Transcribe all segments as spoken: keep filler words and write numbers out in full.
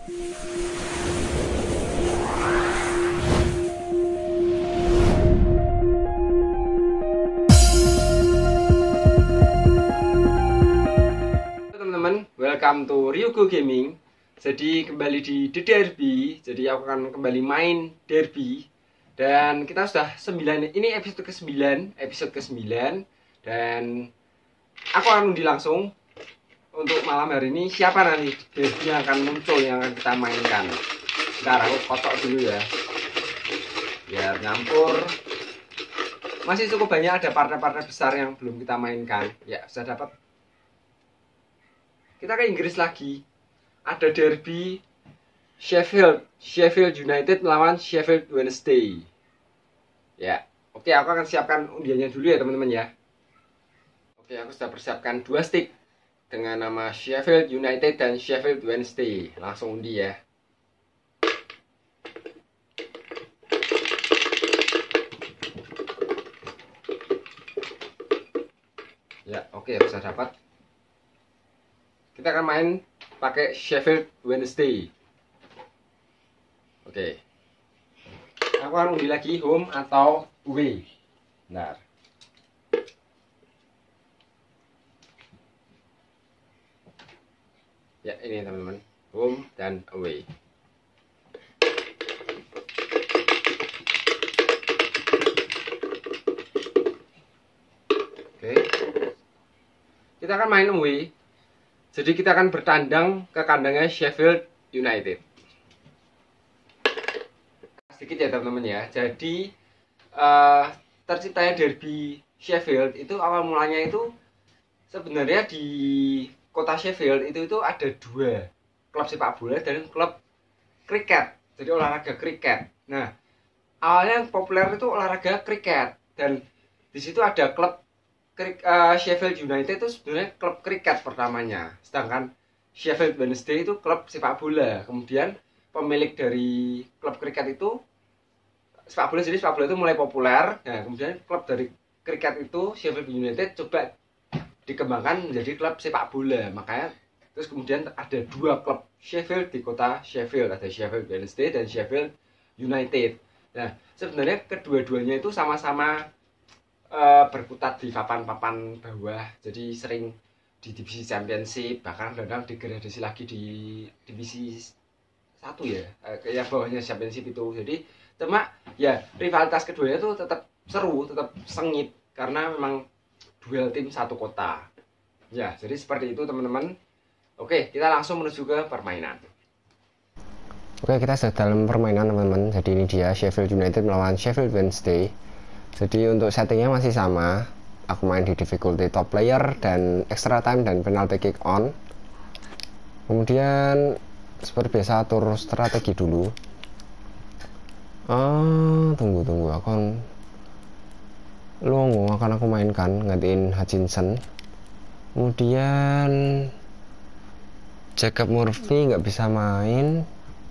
Teman-teman, welcome to Ryugo Gaming. Jadi kembali di The Derby. Jadi aku akan kembali main Derby. Dan kita sudah sembilan, ini episode ke sembilan, episode ke sembilan. Dan aku akan undi langsung untuk malam hari ini siapa nanti Derby yang akan muncul, yang akan kita mainkan. Bentar, aku kotok dulu ya, biar nyampur. Masih cukup banyak, ada partai-partai besar yang belum kita mainkan. Ya, sudah dapat. Kita ke Inggris lagi. Ada derby Sheffield Sheffield United melawan Sheffield Wednesday. Ya, oke, aku akan siapkan undiannya dulu ya teman-teman ya. Oke, aku sudah persiapkan dua stick dengan nama Sheffield United dan Sheffield Wednesday. Langsung undi ya. Ya, oke, aku sudah dapat. Kita akan main pakai Sheffield Wednesday. Oke. Aku akan undi lagi home atau away. Bentar. Ya, ini teman-teman. Home dan away. Oke. Kita akan main away. Jadi kita akan bertandang ke kandangnya Sheffield United. Sedikit ya teman-teman ya. Jadi uh, terciptanya derby Sheffield itu awal mulanya itu sebenarnya di kota Sheffield itu itu ada dua klub sepak bola dan klub kriket. Jadi olahraga kriket. Nah, awalnya yang populer itu olahraga kriket dan di situ ada klub Uh, Sheffield United itu sebenarnya klub kriket pertamanya, sedangkan Sheffield Wednesday itu klub sepak bola. Kemudian pemilik dari klub kriket itu sepak bola, jadi sepak bola itu mulai populer. Nah, kemudian klub dari kriket itu Sheffield United coba dikembangkan menjadi klub sepak bola. Makanya terus kemudian ada dua klub Sheffield di kota Sheffield, ada Sheffield Wednesday dan Sheffield United. Nah, sebenarnya kedua-duanya itu sama-sama Uh, berkutat di papan-papan bawah, jadi sering di divisi championship, bahkan kadang degradasi lagi di divisi satu ya, uh, yang bawahnya championship itu. Jadi cuma ya rivalitas keduanya itu tetap seru, tetap sengit karena memang duel tim satu kota ya. Jadi seperti itu teman-teman. Oke, kita langsung menuju ke permainan. Oke, kita sedang dalam permainan teman-teman. Jadi ini dia Sheffield United melawan Sheffield Wednesday. Jadi untuk settingnya masih sama, aku main di difficulty top player dan extra time dan penalty kick on. Kemudian seperti biasa atur strategi dulu. Ah, tunggu tunggu, aku akan Longo akan aku mainkan gantiin Hutchinson. Kemudian Jacob Murphy nggak bisa main.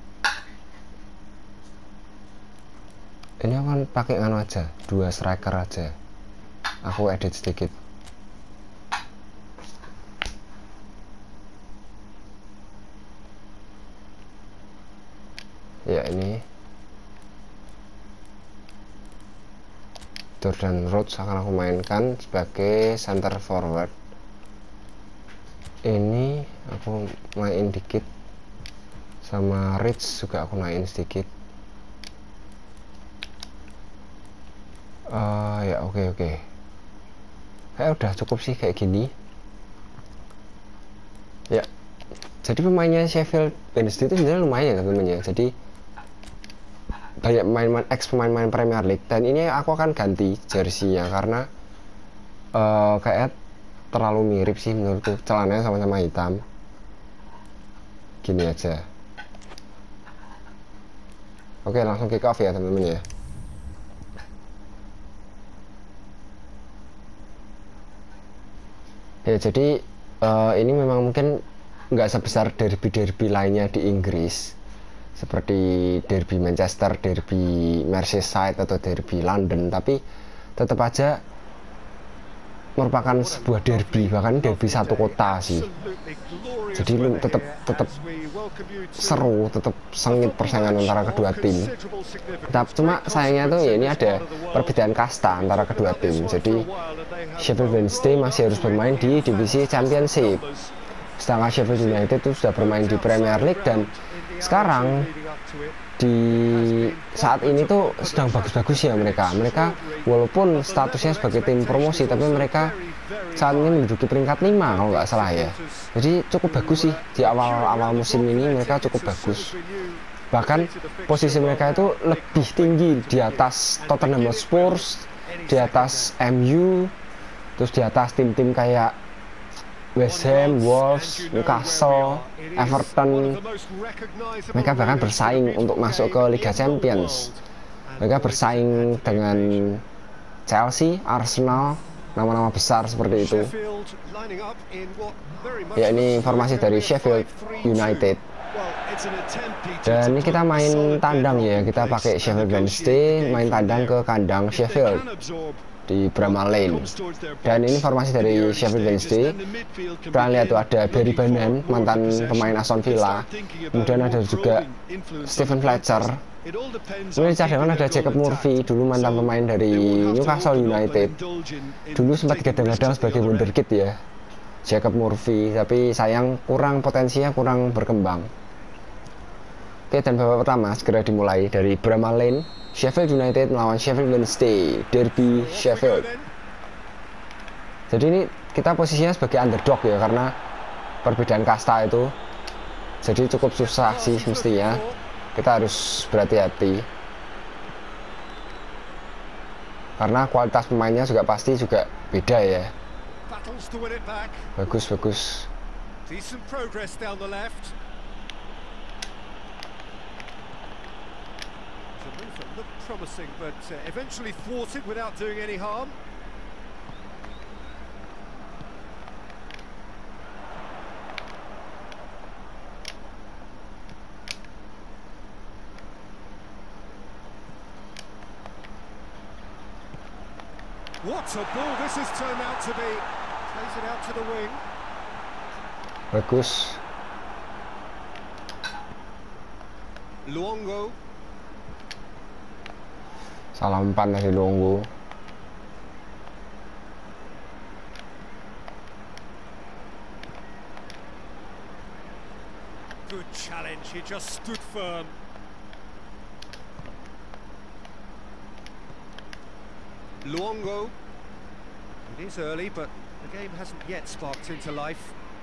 Ini aku kan pakai anu aja, dua striker aja. Aku edit sedikit. Ya ini Jordan Rhodes akan aku mainkan sebagai center forward. Ini aku main dikit, sama Rich juga aku main sedikit. Uh, ya oke okay, oke okay. Kayak udah cukup sih kayak gini ya. Jadi pemainnya Sheffield Wednesday itu sebenarnya lumayan ya teman-teman ya. Jadi banyak pemain-pemain ex pemain-pemain Premier League, dan ini aku akan ganti jersey ya karena uh, kayak terlalu mirip sih menurutku, celananya sama-sama hitam. Gini aja. Oke, langsung kick off ya teman-teman ya. Ya jadi uh, ini memang mungkin nggak sebesar derby-derby lainnya di Inggris, seperti derby Manchester, derby Merseyside atau derby London, tapi tetap aja merupakan sebuah derby, bahkan derby satu kota sih. Jadi lu tetap tetap seru, tetap sengit persaingan antara kedua tim. Tapi cuma sayangnya tuh ya ini ada perbedaan kasta antara kedua tim. Jadi Sheffield Wednesday masih harus bermain di divisi Championship, sedangkan Sheffield United itu sudah bermain di Premier League, dan sekarang di saat ini tuh sedang bagus-bagusnya mereka. Mereka walaupun statusnya sebagai tim promosi, tapi mereka saat ini menduduki peringkat lima kalau nggak salah ya. Jadi cukup bagus sih di awal-awal musim ini, mereka cukup bagus. Bahkan posisi mereka itu lebih tinggi di atas Tottenham Hotspur, di atas M U, terus di atas tim-tim kayak West Ham, Wolves, Newcastle, Everton. Mereka bahkan bersaing untuk masuk ke Liga Champions. Mereka bersaing dengan Chelsea, Arsenal, nama-nama besar seperti itu. Ya, ini informasi dari Sheffield United. Dan ini kita main tandang ya, kita pakai Sheffield Wednesday main tandang ke kandang Sheffield di Bramall Lane. Dan ini informasi dari Sheffield Wednesday. Kita lihat tuh ada Barry Bannan, mantan pemain Aston Villa. Kemudian ada juga Stephen Fletcher. Kemudian di cadangan ada Jacob Murphy, dulu mantan pemain dari Newcastle United. Dulu sempat digadang-gadang sebagai wonderkid ya, Jacob Murphy, tapi sayang kurang potensinya, kurang berkembang. Oke, dan babak pertama segera dimulai dari Bramall Lane. Sheffield United melawan Sheffield Wednesday, derby Sheffield. Jadi ini kita posisinya sebagai underdog ya, karena perbedaan kasta itu. Jadi cukup susah sih mestinya. Kita harus berhati-hati. Karena kualitas pemainnya juga pasti juga beda ya. Bagus, bagus. Looked promising, but uh, eventually thwarted without doing any harm. What a ball this has turned out to be. Plays it out to the wing. Bagus. Luongo. Salah umpan dari Luongo. Good challenge, he just stood firm. Luongo. It is early, but the game hasn't yet sparked into life.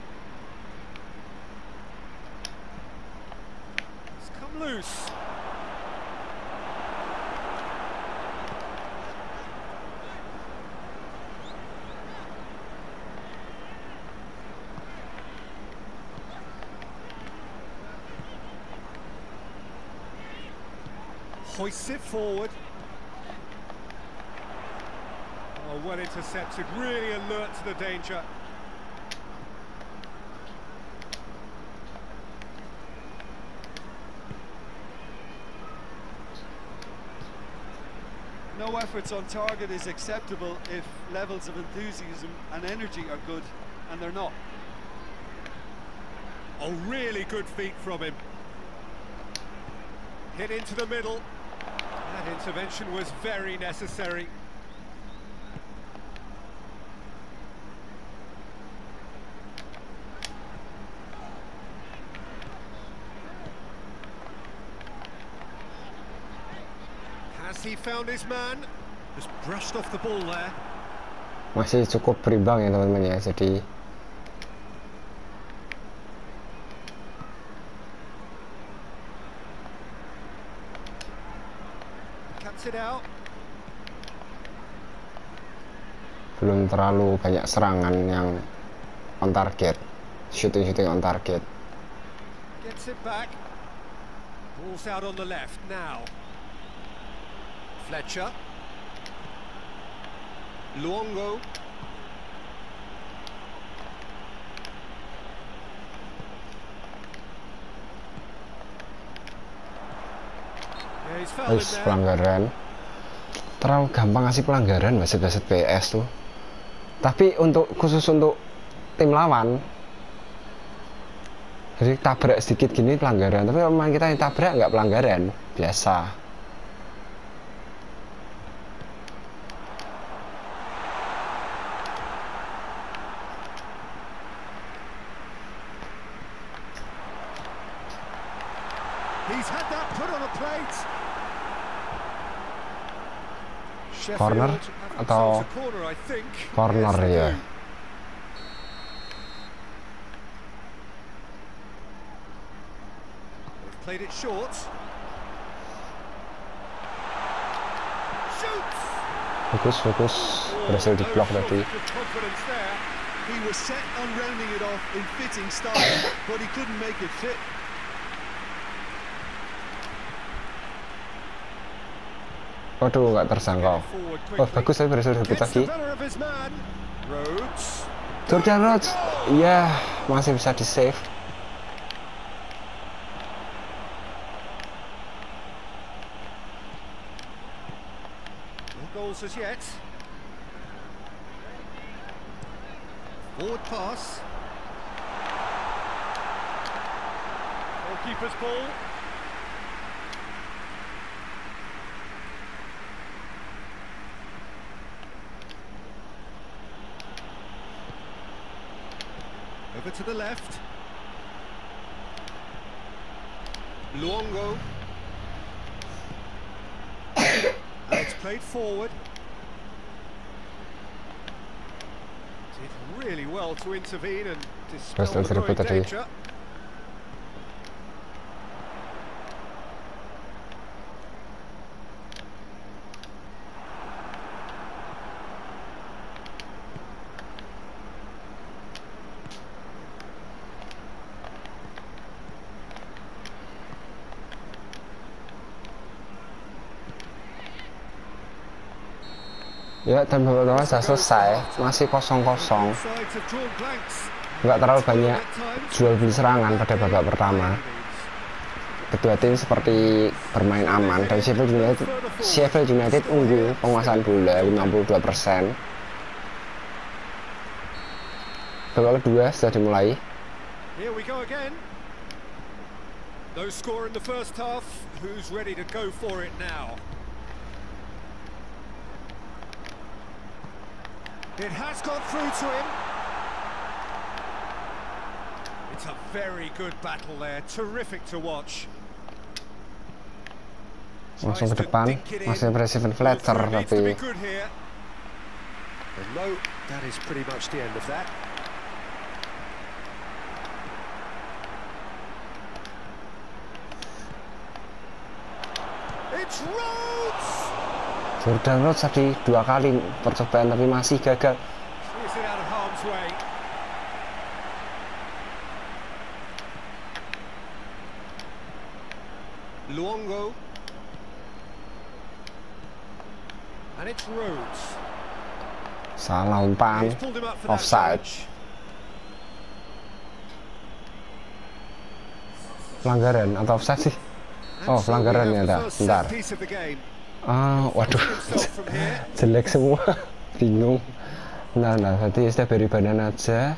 It's come loose. Hoists it forward. Oh, well intercepted, really alert to the danger. No efforts on target is acceptable if levels of enthusiasm and energy are good, and they're not. Oh, really good feet from him. Hit into the middle. That intervention was very necessary. Has he found his man? Just brushed off the ball there. Masih cukup berimbang ya teman-teman ya. Jadi cuts it out. belum terlalu banyak serangan yang on target, shooting-shooting on target. Gets it back. Ball's out on the left now. Fletcher. Luongo. Yeah, he's fouled Terus him there. pelanggaran. Terlalu gampang ngasih pelanggaran wasit-wasit P S tuh. Tapi untuk khusus untuk tim lawan, jadi tabrak sedikit gini pelanggaran. Tapi kalau kita yang tabrak nggak pelanggaran, biasa. He's had that put on a plate. Corner atau corner, I think. corner Yes, ya. They've played it short. Shoots. Fokus, fokus. Berhasil Oh, diblok no tadi. shot of confidence there. He was set on rounding it off in fitting style, but he couldn't make it fit. Waduh, nggak tersangkau. Forward Oh, quickly. bagus tapi berhasil rebut Gets lagi. the better of his man. Rhodes. Jordan Rhodes, ya masih bisa di save. No goals as yet. Forward pass. Goalkeeper's ball. Over to the left. Luongo. And it's played forward. Did really well to intervene and dispel Terus the growing rebut tadi. danger. Ya, dan babak pertama sudah selesai, masih kosong-kosong. Sides have drawn blanks. Nggak terlalu banyak jual beli serangan pada babak pertama. Kedua tim seperti bermain aman dan Sheffield United, Sheffield United unggul penguasaan bola lima puluh dua persen. Babak kedua sudah dimulai. Here we go again. No score in the first half. Who's ready to go for it now? It has got through to him. It's a very good battle there. Terrific to watch. Langsung ke depan, masih Presiden Fletcher tapi No, that is pretty much the end of that. It's Rhodes. Jordan Rhodes tadi dua kali percobaan tapi masih gagal. Clears it out of harm's way. Luongo. And it's Rhodes. Salah umpan, He's pulled him up for that offside. challenge. Pelanggaran atau offside sih? Oh, And so we pelanggaran have ya, the dah. first Bentar. set piece of the game. Ah, waduh, Himself from here. jelek semua, bingung. Nah, nah, tadi sudah beri badan aja.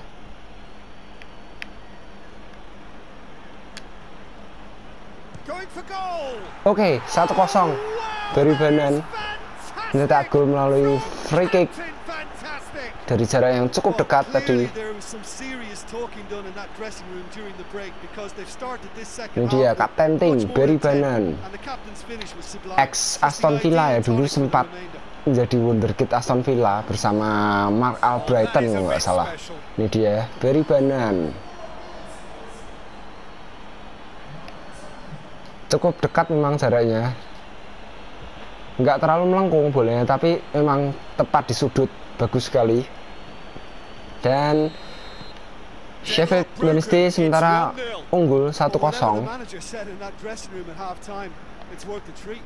Going for goal. Oke, satu kosong. Beri badan mencetak gol melalui free kick Fantastic. dari jarak yang cukup Oh, dekat clearly tadi. there was some serious talking done in that dressing room during the break because they've started this second Ini dia half with kapten tim much more Barry intent, Bannan, and the captain's finish was sublime. ex Just the Aston Villa ya, ideal dulu tonic for the sempat remainder. menjadi wonderkid Aston Villa bersama Mark Albrighton kalau nggak salah. Ini dia Barry Bannan. Cukup dekat memang jaraknya, nggak terlalu melengkung bolanya, tapi memang tepat di sudut, bagus sekali. Dan Sheffield Wednesday sementara unggul satu Well, whatever kosong. the manager said in that dressing room at half time, it's worth the treat.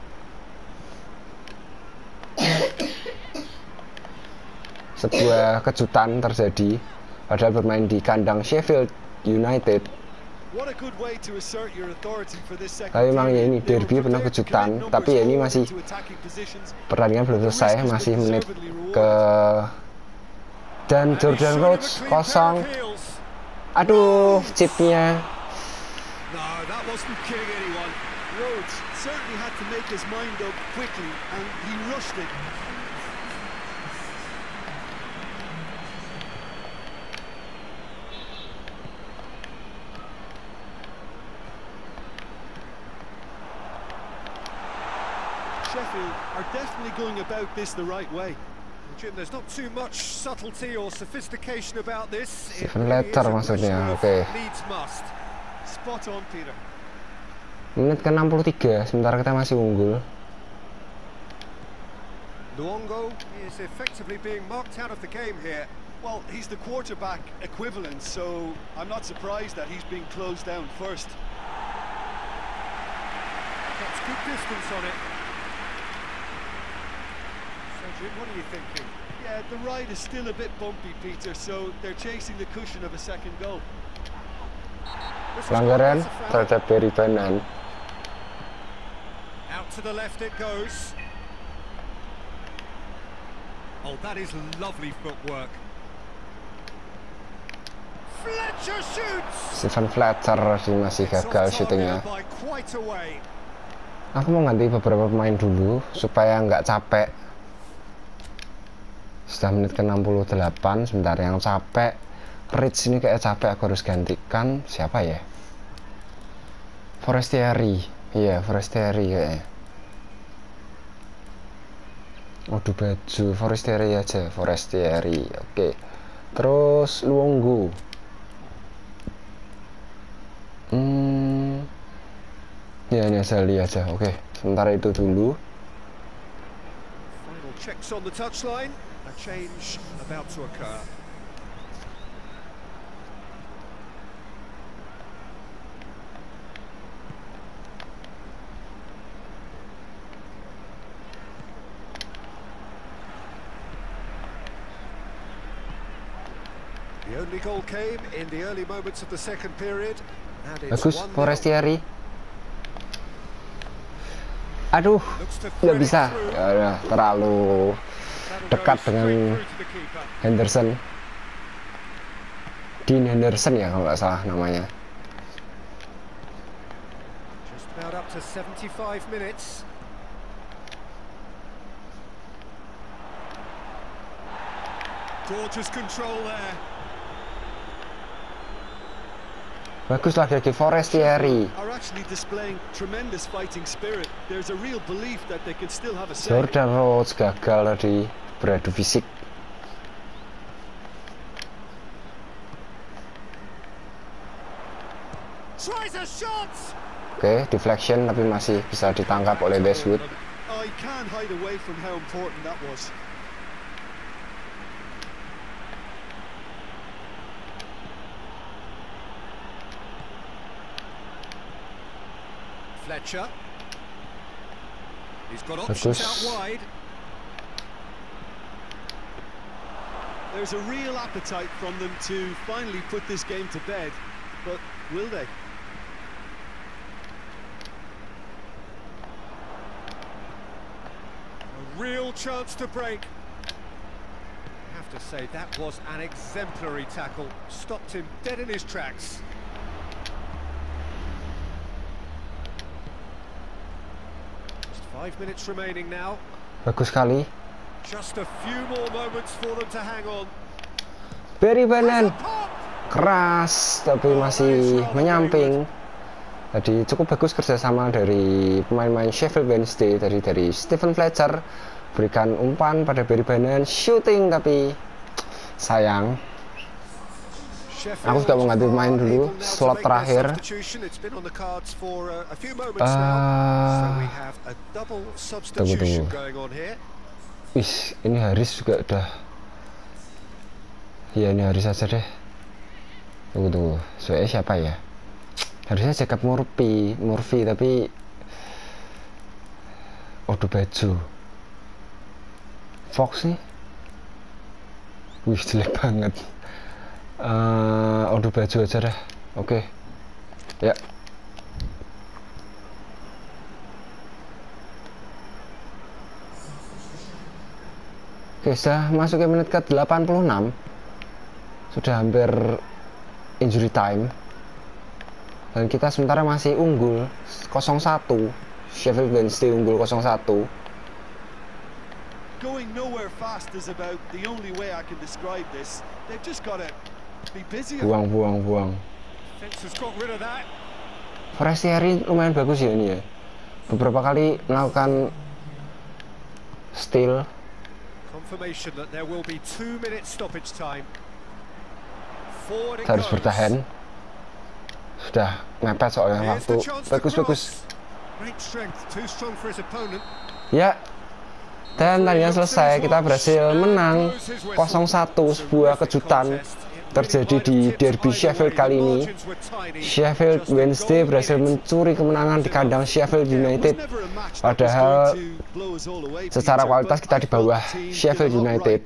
Sebuah kejutan terjadi padahal bermain di kandang Sheffield United. What a good way to assert your authority for this second Tapi memang ya period. ini They were derby penuh prepared to kejutan, commit tapi ya ini numbers masih forward into attacking positions. pertandingan belum selesai, masih menit ke Dan Jordan Rhodes kosong. Aduh, chipnya. No, that wasn't killing anyone. Rhodes certainly had to make his mind up quickly, and he rushed it. Sheffield are definitely going about this the right way. Jim, there's not too much subtlety or sophistication about this. It Stephen really is Fletcher a maksudnya, question of oke. needs must. Spot on, Peter. Menit ke enam puluh tiga, sementara kita masih unggul. Luongo is effectively being marked out of the game here. Well, he's the quarterback equivalent, so I'm not surprised that he's being closed down first. That's good distance on it. So, Jim, what are you thinking? Yeah, the ride is still a bit bumpy, Peter, so they're chasing the cushion of a second goal. This is Pelanggaran quite a foul. terhadap Barry Banan. Out to the left it goes. Oh, that is lovely footwork. Fletcher shoots. Stephen Fletcher masih It's gagal off syutingnya. target by quite a way. Aku mau ganti beberapa pemain dulu supaya nggak capek. Sudah menit ke enam puluh delapan, sebentar yang capek. Rich ini kayak capek, aku harus gantikan siapa ya? Forestieri. Iya, Forestieri kayaknya. Waduh, baju Forestieri aja, Forestieri. Oke. Terus Luongo. Hmm. Ya, ini Azali aja. Oke, sementara itu dulu. Final checks on the touchline. A change about to occur. The only goal came in the early moments of the second period. And it's Bagus, one nil. Forestieri. Aduh, Looks to nggak thread it bisa. through. Ya udah, terlalu That'll dekat go dengan straight through to the keeper. Henderson. Dean Henderson ya kalau nggak salah namanya. Just about up to seventy-five minutes. Gorgeous control there. Bagus lagi lagi Forestieri. Are actually displaying tremendous fighting spirit. There's a real belief that they can still have a say. Jordan Rhodes gagal tadi beradu fisik. Tries a shot. Oke, deflection tapi masih bisa ditangkap oleh Westwood. I can't hide away from how important that was. Fletcher. He's got options Bagus. out wide. There's a real appetite from them to finally put this game to bed, but will they? A real chance to break. I have to say that was an exemplary tackle. Stopped him dead in his tracks. Just five minutes remaining now. Bagus sekali. Just a few more moments for them to hang on. Barry Banan Pop! keras tapi masih menyamping. Tadi cukup bagus kerjasama dari pemain-pemain Sheffield Wednesday, tadi dari Stephen Fletcher berikan umpan pada Barry Banan, shooting tapi sayang. Aku juga mau ganti pemain dulu, slot terakhir. Tunggu tunggu. Wih, ini Haris juga udah. Iya, ini Haris aja deh. Tunggu tunggu. Soalnya siapa ya? Harusnya Jacob Murphy, Murphy tapi Odu baju. Fox nih. Wih, jelek banget. Uh, Odu baju aja deh. Oke. Okay. Ya. Oke, sudah masuk ke menit ke delapan puluh enam. sudah hampir injury time dan kita sementara masih unggul nol satu. Sheffield Wednesday unggul nol satu. Going nowhere fast is about the only way I can describe this. They've just got to be busy. Buang buang buang. Defense has got rid of that. Forestieri lumayan bagus ya ini ya. Beberapa kali melakukan steal. Confirmation that there will be two minute stoppage time. Forward it Kita harus goes. bertahan. Sudah mepet soalnya Here's waktu. the chance to Bagus bagus. cross. Great strength, too strong for his opponent. Ya. Dan tadinya selesai, kita berhasil menang nol satu. Sebuah kejutan terjadi di derby Sheffield kali ini. Sheffield Wednesday berhasil mencuri kemenangan di kandang Sheffield United. Padahal secara kualitas kita di bawah Sheffield United.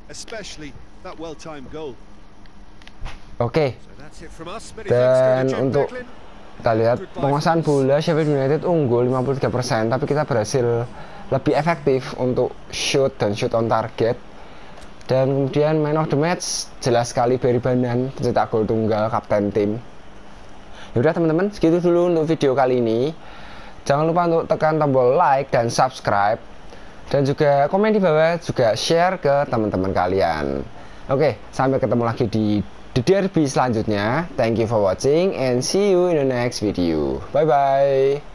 Oke. Dan untuk kita lihat penguasaan bola Sheffield United unggul lima puluh tiga persen, tapi kita berhasil lebih efektif untuk shoot dan shoot on target. Dan kemudian man of the match jelas sekali Barry Bannan, pencetak gol tunggal kapten tim. Yaudah teman-teman, segitu dulu untuk video kali ini. Jangan lupa untuk tekan tombol like dan subscribe, dan juga komen di bawah, juga share ke teman-teman kalian. Oke, sampai ketemu lagi di The Derby selanjutnya. Thank you for watching and see you in the next video. Bye bye.